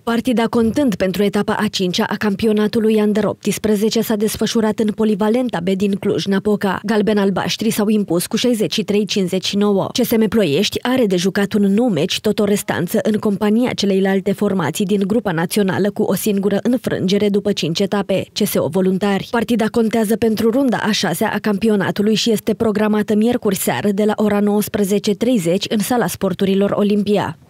Partida contând pentru etapa a 5-a a campionatului Under 18 s-a desfășurat în Polivalenta B din Cluj-Napoca. Galben-albaștrii s-au impus cu 63-59. CSM Ploiești are de jucat un nou meci, tot o restanță în compania celeilalte formații din grupa națională cu o singură înfrângere după 5 etape, CSO Voluntari. Partida contează pentru runda a 6-a a campionatului și este programată miercuri seară de la ora 19:30 în Sala Sporturilor Olimpia.